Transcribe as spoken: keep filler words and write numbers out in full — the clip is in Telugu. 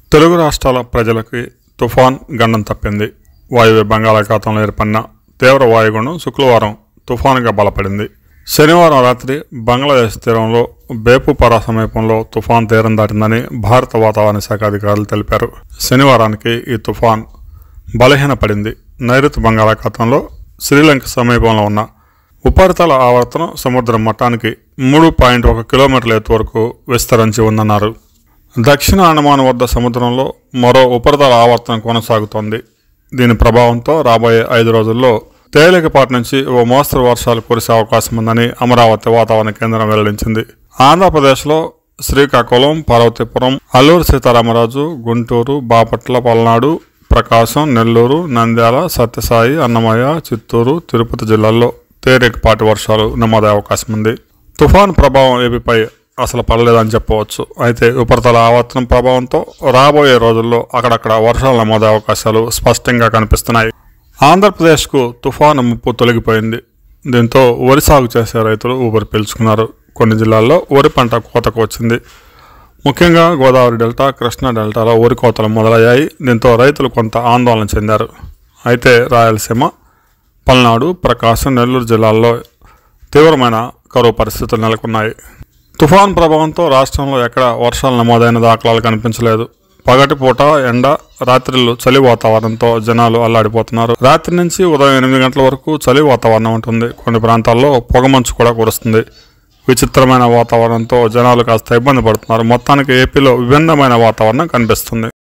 తెలుగు రాష్ట్రాల ప్రజలకి తుఫాన్ గండం తప్పింది. వాయువ్య బంగాళాఖాతంలో ఏర్పడిన తీవ్ర వాయుగుండం శుక్రవారం తుఫానుగా బలపడింది. శనివారం రాత్రి బంగ్లాదేశ్ తీరంలో బేపుపరా సమీపంలో తుఫాన్ తీరం దాటిందని భారత వాతావరణ శాఖ అధికారులు తెలిపారు. శనివారానికి ఈ తుఫాన్ బలహీనపడింది. నైరుతి బంగాళాఖాతంలో శ్రీలంక సమీపంలో ఉన్న ఉపరితల ఆవర్తనం సముద్రం మట్టానికి మూడు పాయింట్ ఒక కిలోమీటర్ల ఎత్తు వరకు విస్తరించి ఉందన్నారు. దక్షిణ అండమాన్ వద్ద సముద్రంలో మరో ఉపరితల ఆవర్తనం కొనసాగుతోంది. దీని ప్రభావంతో రాబోయే ఐదు రోజుల్లో తేలికపాటి నుంచి ఓ మోస్తరు వర్షాలు కురిసే అవకాశం ఉందని అమరావతి వాతావరణ కేంద్రం వెల్లడించింది. ఆంధ్రప్రదేశ్లో శ్రీకాకుళం, పార్వతీపురం, అల్లూరు సీతారామరాజు, గుంటూరు, బాపట్ల, పల్నాడు, ప్రకాశం, నెల్లూరు, నంద్యాల, సత్యసాయి, అన్నమయ్య, చిత్తూరు, తిరుపతి జిల్లాల్లో తేలికపాటి వర్షాలు నమోదయ్యే అవకాశం ఉంది. తుఫాను ప్రభావం ఏపీపై అసలు పడలేదని చెప్పవచ్చు. అయితే ఉపరితల ఆవర్తనం ప్రభావంతో రాబోయే రోజుల్లో అక్కడక్కడ వర్షాలు నమోదయ్యే అవకాశాలు స్పష్టంగా కనిపిస్తున్నాయి. ఆంధ్రప్రదేశ్కు తుఫాను ముప్పు తొలగిపోయింది. దీంతో వరి సాగు చేసే రైతులు ఊపిరి పీల్చుకున్నారు. కొన్ని జిల్లాల్లో వరి పంట కోతకు వచ్చింది. ముఖ్యంగా గోదావరి డెల్టా, కృష్ణా డెల్టాలో వరి కోతలు మొదలయ్యాయి. దీంతో రైతులు కొంత ఆందోళన చెందారు. అయితే రాయలసీమ, పల్నాడు, ప్రకాశం, నెల్లూరు జిల్లాల్లో తీవ్రమైన కరువు పరిస్థితులు నెలకొన్నాయి. తుఫాన్ ప్రభావంతో రాష్ట్రంలో ఎక్కడ వర్షాలు నమోదైన దాఖలాలు కనిపించలేదు. పగటిపూట ఎండ, రాత్రిళ్ళు చలి వాతావరణంతో జనాలు అల్లాడిపోతున్నారు. రాత్రి నుంచి ఉదయం ఎనిమిది గంటల వరకు చలి వాతావరణం ఉంటుంది. కొన్ని ప్రాంతాల్లో పొగమంచు కూడా కురుస్తుంది. విచిత్రమైన వాతావరణంతో జనాలు కాస్త ఇబ్బంది పడుతున్నారు. మొత్తానికి ఏపీలో విభిన్నమైన వాతావరణం కనిపిస్తుంది.